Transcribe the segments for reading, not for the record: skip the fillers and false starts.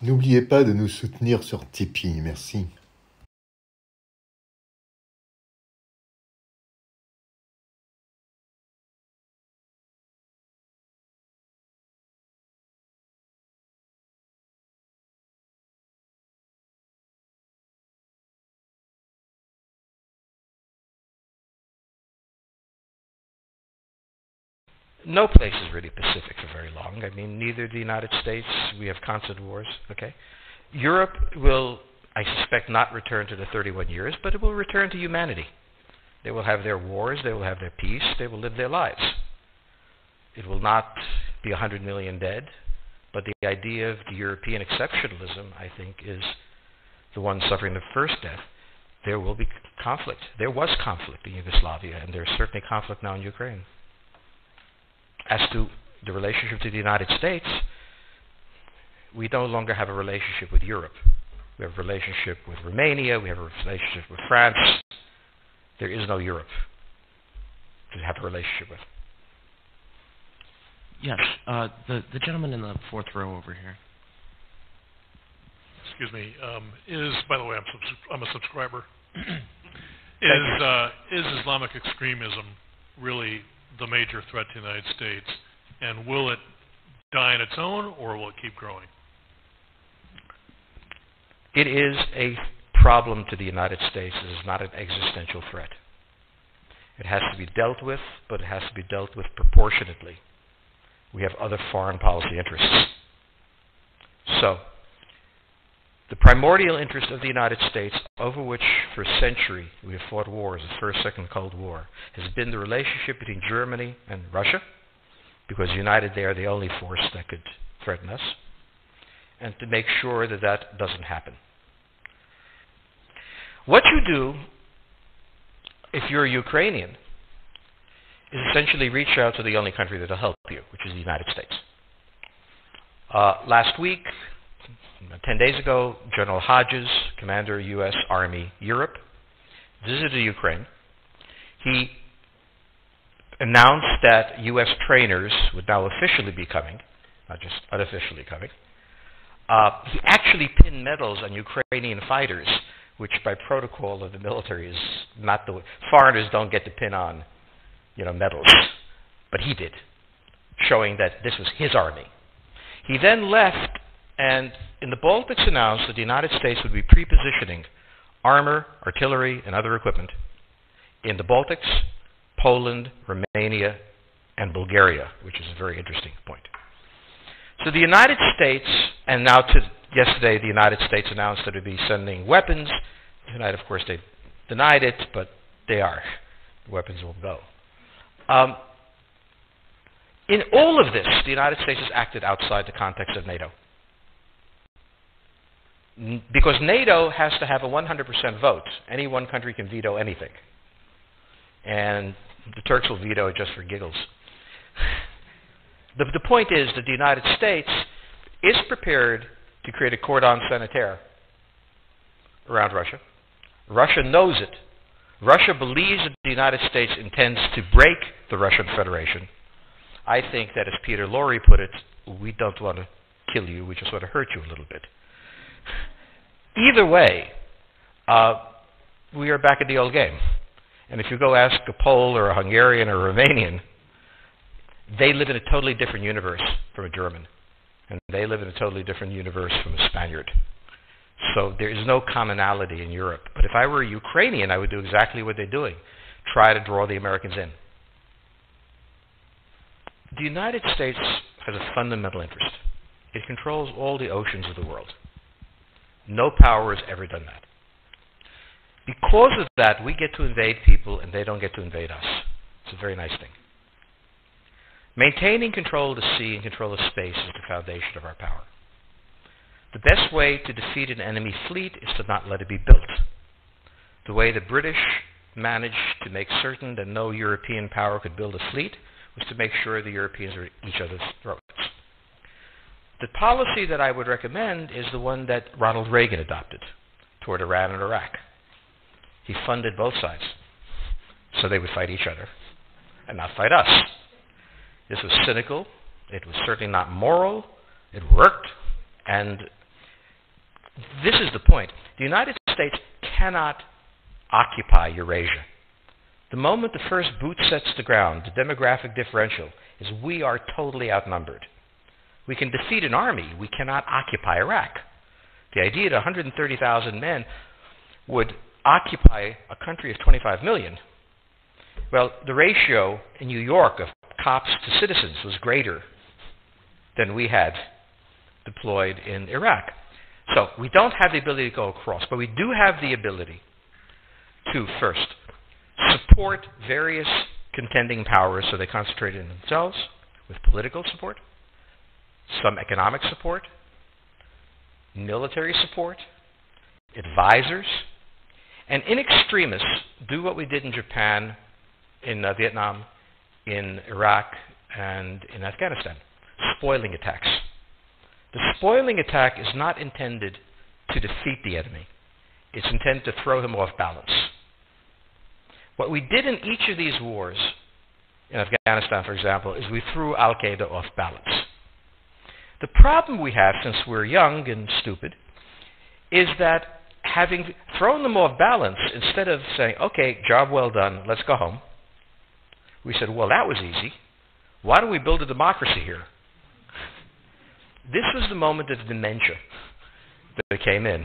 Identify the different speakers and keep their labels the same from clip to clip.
Speaker 1: N'oubliez pas de nous soutenir sur Tipeee, merci.
Speaker 2: No place is really Pacific for very long. I mean, neither the United States. We have constant wars. Okay, Europe will, I suspect, not return to the 31 years, but it will return to humanity. They will have their wars. They will have their peace. They will live their lives. It will not be 100 million dead, but the idea of the European exceptionalism, I think, is the one suffering the first death. There will be conflict. There was conflict in Yugoslavia, and there's certainly conflict now in Ukraine. As to the relationship to the United States, we no longer have a relationship with Europe. We have a relationship with Romania. We have a relationship with France. There is no Europe to have a relationship with.
Speaker 3: Yes, the gentleman in the fourth row over here.
Speaker 4: Excuse me. By the way, I'm a subscriber. Is Islamic extremism really the major threat to the United States, and will it die on its own, or will it keep growing?
Speaker 2: It is a problem to the United States. It is not an existential threat. It has to be dealt with, but it has to be dealt with proportionately. We have other foreign policy interests. So, the primordial interest of the United States, over which for a century we have fought wars, the First, Second Cold War, has been the relationship between Germany and Russia, because united they are the only force that could threaten us, and to make sure that that doesn't happen. What you do, if you're a Ukrainian, is essentially reach out to the only country that will help you, which is the United States. Last week, 10 days ago, General Hodges, Commander U.S. Army Europe, visited Ukraine. He announced that U.S. trainers would now officially be coming, not just unofficially coming. He actually pinned medals on Ukrainian fighters, which by protocol of the military is not the way. Foreigners don't get to pin on, medals, but he did, showing that this was his army. He then left, and in the Baltics announced that the United States would be pre-positioning armor, artillery, and other equipment in the Baltics, Poland, Romania, and Bulgaria, which is a very interesting point. So the United States, and now yesterday the United States announced that it would be sending weapons. Tonight, of course, they denied it, but they are. The weapons will go. In all of this, the United States has acted outside the context of NATO. Because NATO has to have a 100% vote. Any one country can veto anything. And the Turks will veto it just for giggles. The point is that the United States is prepared to create a cordon sanitaire around Russia. Russia knows it. Russia believes that the United States intends to break the Russian Federation. I think that, as Peter Lorre put it, we don't want to kill you, we just want to hurt you a little bit. Either way, we are back in the old game. And if you go ask a Pole or a Hungarian or a Romanian, they live in a totally different universe from a German. And they live in a totally different universe from a Spaniard. So there is no commonality in Europe. But if I were a Ukrainian, I would do exactly what they're doing. Try to draw the Americans in. The United States has a fundamental interest. It controls all the oceans of the world. No power has ever done that. Because of that, we get to invade people and they don't get to invade us. It's a very nice thing. Maintaining control of the sea and control of space is the foundation of our power. The best way to defeat an enemy fleet is to not let it be built. The way the British managed to make certain that no European power could build a fleet was to make sure the Europeans were at each other's throats. The policy that I would recommend is the one that Ronald Reagan adopted toward Iran and Iraq. He funded both sides so they would fight each other and not fight us. This was cynical. It was certainly not moral. It worked. And this is the point. The United States cannot occupy Eurasia. The moment the first boot sets the ground, the demographic differential is we are totally outnumbered. We can defeat an army. We cannot occupy Iraq. The idea that 130,000 men would occupy a country of 25 million, well, the ratio in New York of cops to citizens was greater than we had deployed in Iraq. So we don't have the ability to go across, but we do have the ability to, first, support various contending powers so they concentrate in themselves with political support, some economic support, military support, advisors, and in extremis, do what we did in Japan, in Vietnam, in Iraq, and in Afghanistan, spoiling attacks. The spoiling attack is not intended to defeat the enemy. It's intended to throw him off balance. What we did in each of these wars, in Afghanistan, for example, is we threw Al-Qaeda off balance. The problem we have, since we're young and stupid, is that having thrown them off balance, instead of saying, okay, job well done, let's go home, we said, well, that was easy. Why don't we build a democracy here? This was the moment of dementia that came in.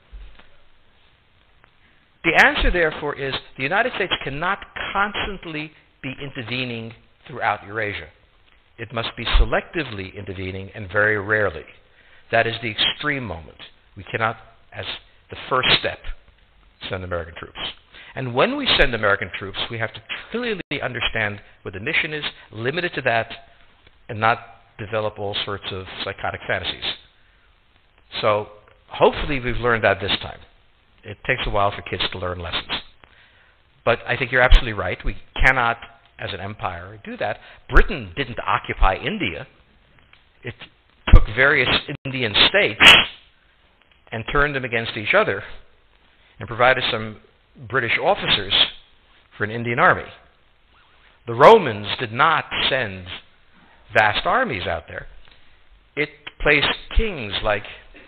Speaker 2: The answer, therefore, is the United States cannot constantly be intervening throughout Eurasia. It must be selectively intervening and very rarely. That is the extreme moment. We cannot, as the first step, send American troops. And when we send American troops, we have to clearly understand what the mission is, limit it to that, and not develop all sorts of psychotic fantasies. So hopefully we've learned that this time. It takes a while for kids to learn lessons. But I think you're absolutely right. We cannot, as an empire, do that. Britain didn't occupy India. It took various Indian states and turned them against each other and provided some British officers for an Indian army. The Romans did not send vast armies out there. It placed kings like,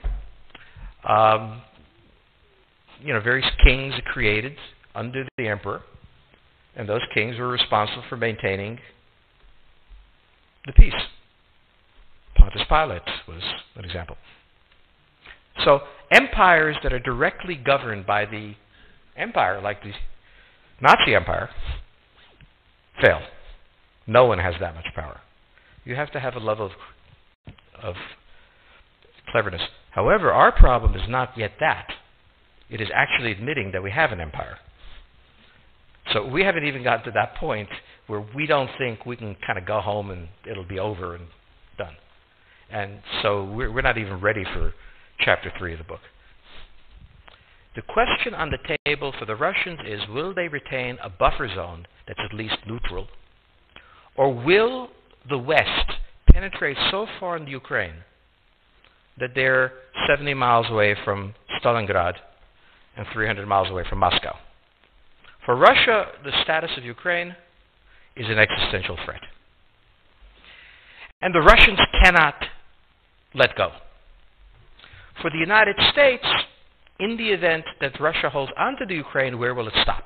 Speaker 2: various kings it created under the emperor, and those kings were responsible for maintaining the peace. Pontius Pilate was an example. So empires that are directly governed by the empire, like the Nazi Empire, fail. No one has that much power. You have to have a level of cleverness. However, our problem is not yet that. It is actually admitting that we have an empire. So we haven't even gotten to that point where we don't think we can kind of go home and it'll be over and done. And so we're not even ready for chapter 3 of the book. The question on the table for the Russians is, will they retain a buffer zone that's at least neutral? Or will the West penetrate so far in Ukraine that they're 70 miles away from Stalingrad and 300 miles away from Moscow? For Russia, the status of Ukraine is an existential threat. And the Russians cannot let go. For the United States, in the event that Russia holds onto the Ukraine, where will it stop?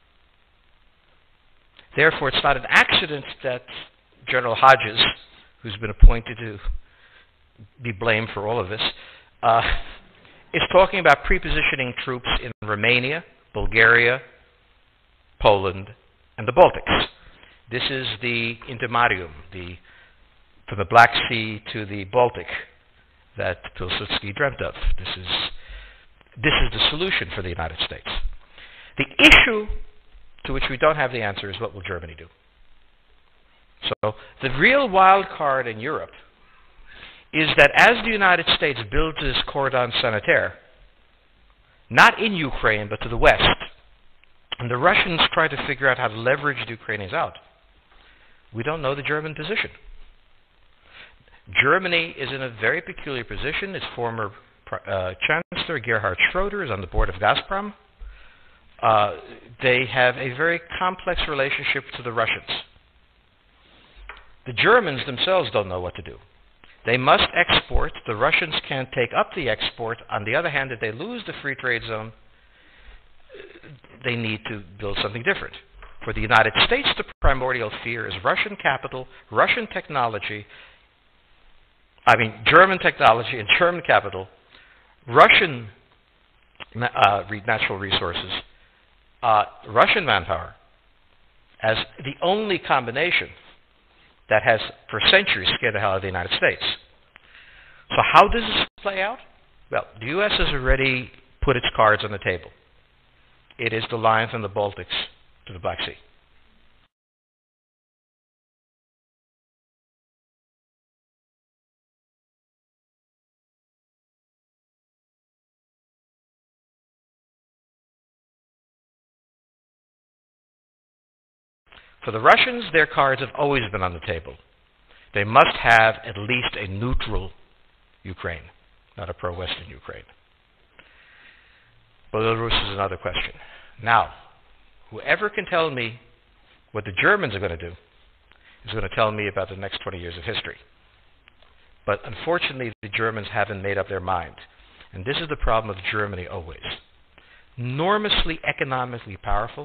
Speaker 2: Therefore, it's not an accident that General Hodges, who's been appointed to be blamed for all of this, is talking about prepositioning troops in Romania, Bulgaria, Poland, and the Baltics. This is the intermarium, from the Black Sea to the Baltic, that Pilsudski dreamt of. This is the solution for the United States. The issue to which we don't have the answer is, what will Germany do? So the real wild card in Europe is that as the United States builds this cordon sanitaire, not in Ukraine, but to the west, and the Russians try to figure out how to leverage the Ukrainians out, we don't know the German position. Germany is in a very peculiar position. Its former Chancellor, Gerhard Schroeder, is on the board of Gazprom. They have a very complex relationship to the Russians. The Germans themselves don't know what to do. They must export. The Russians can't take up the export. On the other hand, if they lose the free trade zone, they need to build something different. For the United States, the primordial fear is Russian capital, Russian technology, German technology and German capital, Russian natural resources, Russian manpower, as the only combination that has for centuries scared the hell out of the United States. So how does this play out? Well, the U.S. has already put its cards on the table. It is the line from the Baltics to the Black Sea. For the Russians, their cards have always been on the table. They must have at least a neutral Ukraine, not a pro-Western Ukraine. Belarus is another question. Now, whoever can tell me what the Germans are going to do is going to tell me about the next 20 years of history. But unfortunately, the Germans haven't made up their mind. And this is the problem of Germany always. Enormously economically powerful,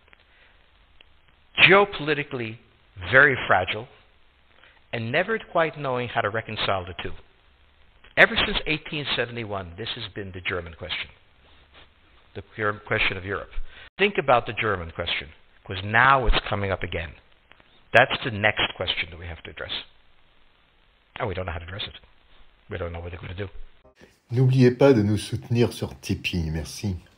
Speaker 2: geopolitically very fragile, and never quite knowing how to reconcile the two. Ever since 1871, this has been the German question, the question of Europe. Think about the German question, because now it's coming up again. That's the next question that we have to address. And we don't know how to address it. We don't know what they're going to do.
Speaker 1: N'oubliez pas de nous soutenir sur Tipeee. Merci.